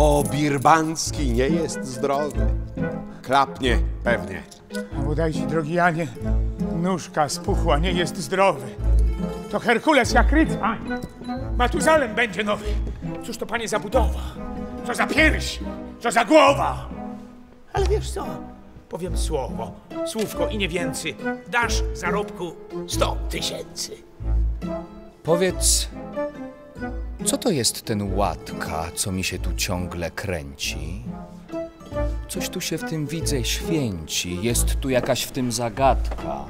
O, Birbański nie jest zdrowy. Klapnie pewnie. A bodaj ci, drogi Janie, nóżka spuchła, nie jest zdrowy. To Herkules jak rycerz. Matuzalem będzie nowy. Cóż to, panie, za budowa? Co za pierś? Co za głowa? Ale wiesz co? Powiem słówko i nie więcej. Dasz zarobku 100 000. Powiedz, co to jest ten Łatka, co mi się tu ciągle kręci? Coś tu się w tym widzę święci, jest tu jakaś w tym zagadka.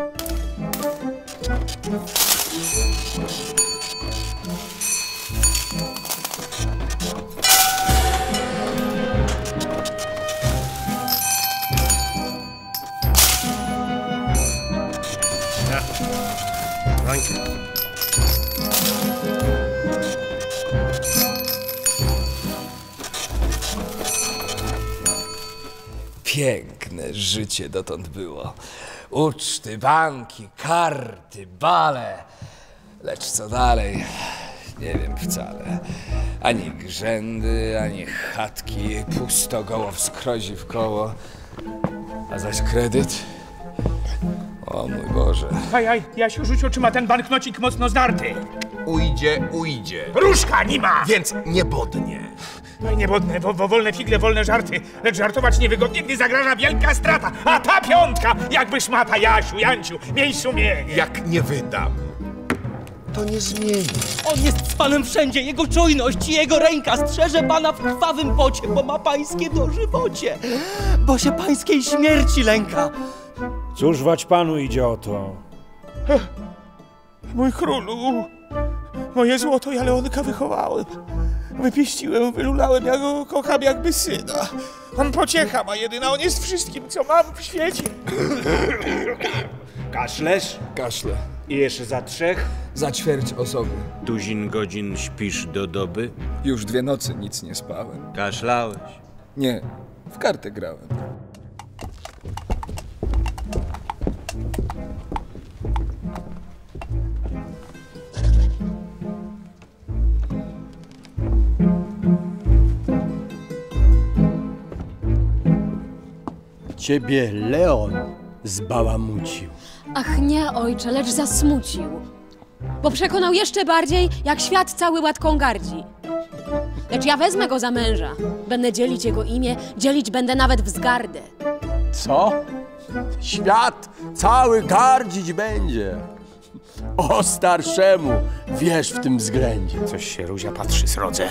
Piękne życie dotąd było. Uczty, banki, karty, bale. Lecz co dalej? Nie wiem wcale. Ani grzędy, ani chatki, pusto goło wskrozi w koło. A zaś kredyt? O mój Boże. Aj, Jasiu, rzuć oczyma, ten banknocik mocno zdarty. Ujdzie. Różka nie ma! Więc niebodnie. No i niewodne, bo wolne figle, wolne żarty. Lecz żartować niewygodnie, gdy zagraża wielka strata. A ta piątka, jakby szmata, Jasiu, Janciu, miej sumienie. Jak nie wydam, to nie zmieni. On jest z panem wszędzie, jego czujność i jego ręka strzeże pana w krwawym pocie, bo ma pańskie dożywocie, bo się pańskiej śmierci lęka. Cóż wać panu idzie o to? Mój królu, moje złoto ja Leonka wychowałem. Wypieściłem, wylulałem, ja go kocham jakby syna. On pociecha ma jedyna, on jest wszystkim, co mam w świecie. Kaszlesz? Kaszle. I jeszcze za 3? Za ćwierć osoby. Tuzin godzin śpisz do doby? Już 2 nocy nic nie spałem. Kaszlałeś? Nie, w kartę grałem. Ciebie Leon zbałamucił. Ach nie, ojcze, lecz zasmucił. Bo przekonał jeszcze bardziej, jak świat cały Łatką gardzi. Lecz ja wezmę go za męża. Będę dzielić jego imię, dzielić będę nawet wzgardę. Co? Świat cały gardzić będzie. O starszemu wiesz w tym względzie. Coś się Ruzia patrzy, srodze.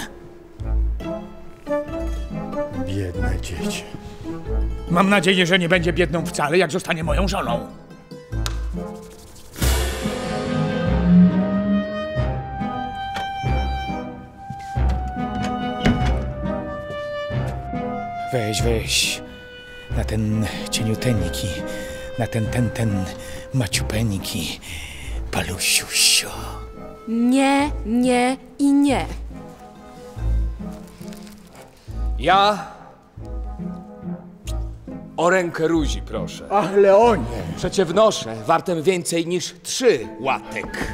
Biedne dziecię. Mam nadzieję, że nie będzie biedną wcale, jak zostanie moją żoną. Weź, na ten cieniuteńki, na ten maciupeńki, palusiusio. Nie, nie i nie. Ja o rękę Ruzi proszę. Ach, Leonie! Przecie wnoszę wartem więcej niż 3 łatek.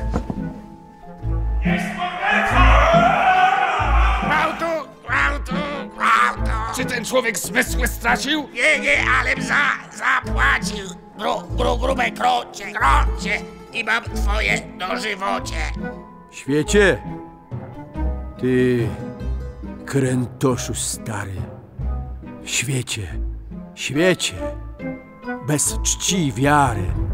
Gwałtu! Czy ten człowiek zmysły stracił? Nie, alem zapłacił. Grube krocie i mam twoje dożywocie. Świecie! Ty, krętoszu stary. Świecie, bez czci i wiary.